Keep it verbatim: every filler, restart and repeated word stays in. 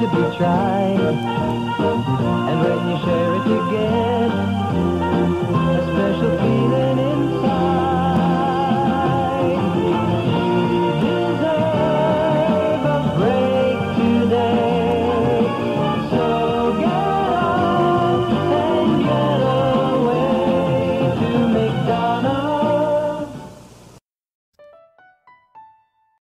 to be tried. And when you share it together,